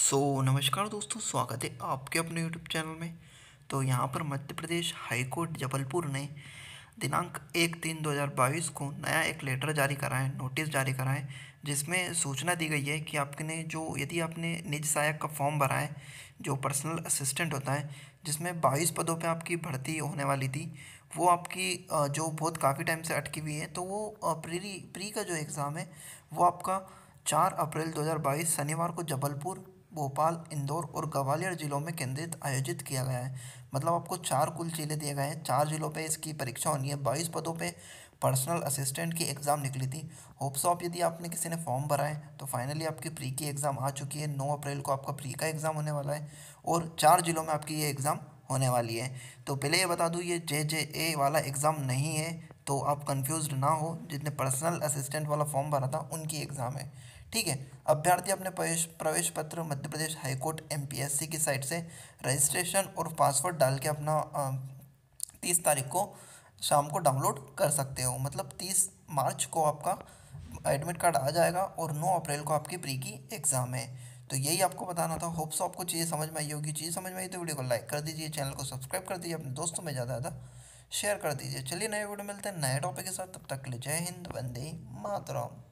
नमस्कार दोस्तों, स्वागत है आपके अपने यूट्यूब चैनल में। तो यहाँ पर मध्य प्रदेश हाई कोर्ट जबलपुर ने दिनांक 1/3/2022 को नया एक लेटर जारी करा है, नोटिस जारी करा है, जिसमें सूचना दी गई है कि आपने यदि आपने निज सहायक का फॉर्म भरा है, जो पर्सनल असिस्टेंट होता है, जिसमें 22 पदों पे आपकी भर्ती होने वाली थी, वो आपकी जो बहुत काफ़ी टाइम से अटकी हुई है, तो वो प्री का जो एग्ज़ाम है वो आपका 4 अप्रैल 2022 शनिवार को जबलपुर, भोपाल, इंदौर और ग्वालियर जिलों में केंद्रित आयोजित किया गया है। मतलब आपको 4 कुल जिले दिए गए हैं, 4 जिलों पे इसकी परीक्षा होनी है। 22 पदों पे पर्सनल असिस्टेंट की एग्ज़ाम निकली थी। होप्स ऑफ यदि आपने किसी ने फॉर्म भरा है तो फाइनली आपकी प्री की एग्ज़ाम आ चुकी है। 9 अप्रैल को आपका प्री का एग्ज़ाम होने वाला है और 4 जिलों में आपकी ये एग्ज़ाम होने वाली है। तो पहले ये बता दूँ, ये JJA वाला एग्ज़ाम नहीं है, तो आप कंफ्यूज्ड ना हो। जिसने पर्सनल असिस्टेंट वाला फॉर्म भरा था उनकी एग्ज़ाम है, ठीक है। अभ्यर्थी अपने प्रवेश पत्र मध्य प्रदेश हाईकोर्ट MPSC की साइट से रजिस्ट्रेशन और पासवर्ड डाल के अपना 30 तारीख को शाम को डाउनलोड कर सकते हो। मतलब 30 मार्च को आपका एडमिट कार्ड आ जाएगा और 9 अप्रैल को आपकी प्री की एग्ज़ाम है। तो यही आपको बताना था। होप्स आपको चीज़ें समझ में आई होगी। चीज़ समझ में आई तो वीडियो को लाइक कर दीजिए, चैनल को सब्सक्राइब कर दीजिए, अपने दोस्तों में ज़्यादा ज़्यादा शेयर कर दीजिए। चलिए नए वीडियो मिलते हैं नए टॉपिक के साथ, तब तक के लिए जय हिंद, वंदे मातरम।